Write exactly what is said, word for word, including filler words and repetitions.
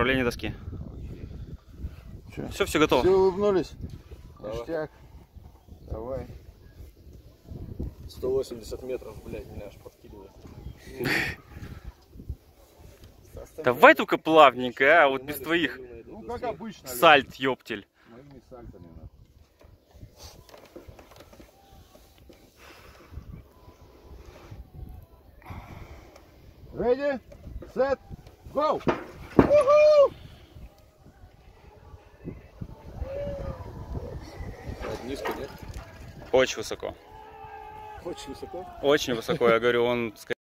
направление доски. Че? Все, все готово. Все улыбнулись? Ништяк. Давай. сто восемьдесят метров, блядь, меня аж подкидывает. Давай только плавненько, а вот без твоих Ну, как обычно. сальт, ёптель. Моими сальтами надо. Ready, set, go! Низко, нет? Очень высоко. Очень высоко. Очень высоко, я говорю, он